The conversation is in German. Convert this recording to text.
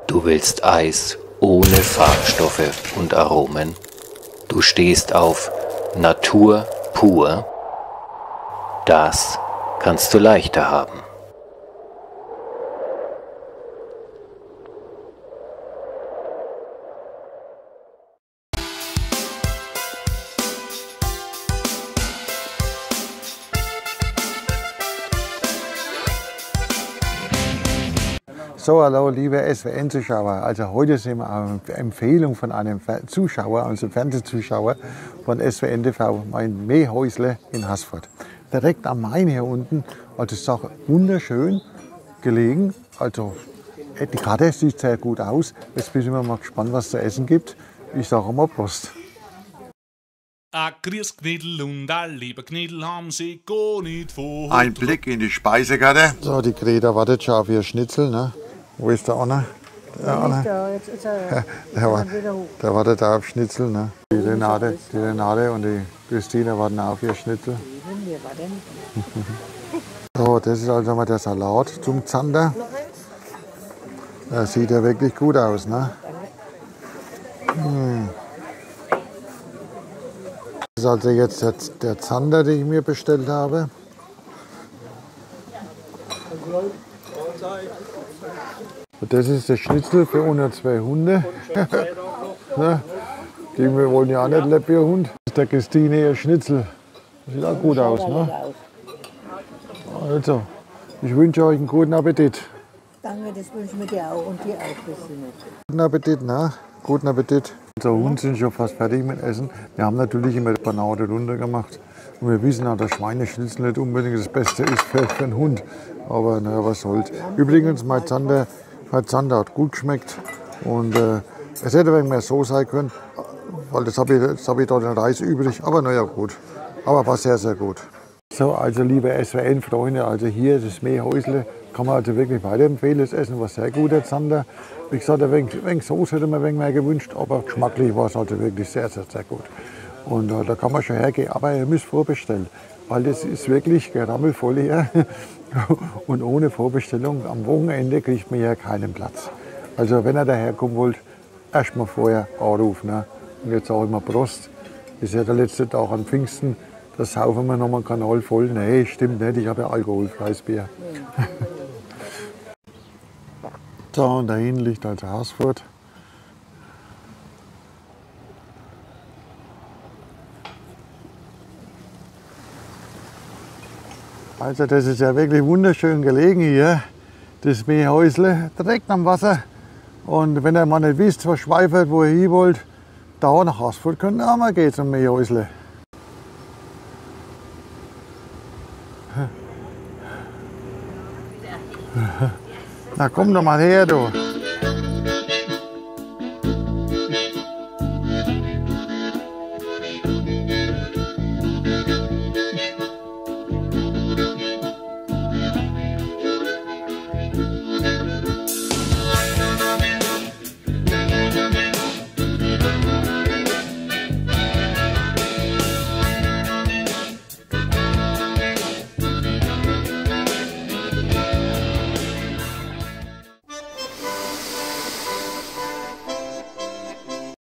Du willst Eis ohne Farbstoffe und Aromen. Du stehst auf Natur pur. Das kannst du leichter haben. So, hallo liebe SWN-Zuschauer. Also heute sind wir eine Empfehlung von einem Zuschauer, also Fernsehzuschauer von SWN TV, mein Mähhäusle in Haßfurt. Direkt am Main hier unten, also ist auch wunderschön gelegen. Also die Karte sieht sehr gut aus. Jetzt bin ich mal gespannt, was es zu essen gibt. Ich sage mal Prost. Grüß Knädel und liebe Knädel haben sie gar nicht vor. Ein Blick in die Speisekarte. So, die Greta wartet schon auf ihr Schnitzel. Ne? Wo ist der Anna? Der Anna. Der wartet da auf Schnitzel. Ne? Die Renate und die Christine warten auf ihr Schnitzel. So, das ist also mal der Salat zum Zander. Das sieht ja wirklich gut aus. Ne? Das ist also jetzt der Zander, den ich mir bestellt habe. Und das ist der Schnitzel für unter 2 Hunde. Die wollen ja auch nicht leben, ihr Hund. Das ist der Christine ihr Schnitzel. Das sieht auch gut aus. Ne? Also, ich wünsche euch einen guten Appetit. Danke, das wünschen wir dir auch und dir auch, Christine. Guten Appetit, ne? Guten Appetit. Unser Hund sind schon fast fertig mit Essen. Wir haben natürlich immer die Panade runter gemacht. Und wir wissen auch, dass Schweineschnitzel nicht unbedingt das Beste ist für einen Hund. Aber naja, was soll's. Übrigens, mein Zander hat gut geschmeckt. Und es hätte ein wenig mehr so sein können, weil das hab ich da den Reis übrig. Aber naja, gut. Aber war sehr, sehr gut. So, also liebe SWN-Freunde, also hier das Mähhäusle kann man also wirklich weiterempfehlen. Das Essen war sehr gut, der Zander. Wie gesagt, ein wenig Soße hätte man ein wenig mehr gewünscht, aber geschmacklich war es also wirklich sehr, sehr, sehr gut. Und da kann man schon hergehen, aber ihr müsst vorbestellen, weil das ist wirklich gerammelvoll hier. Und ohne Vorbestellung am Wochenende kriegt man hier keinen Platz. Also wenn ihr daherkommen wollt, erst mal vorher anrufen. Ne? Und jetzt sage ich mal Prost. Das ist ja der letzte Tag an Pfingsten. Da saufen wir nochmal einen Kanal voll. Nee, stimmt nicht, ich habe ja alkoholfreies Bier. So, und da hinten liegt also Haßfurt. Also das ist ja wirklich wunderschön gelegen hier, das Mähhäusle, direkt am Wasser. Und wenn ihr mal nicht wisst, was Schweifert, wo ihr hin wollt, da nach Haßfurt könnt ihr auch mal gehen zum Mähhäusle. Na komm doch mal her, du.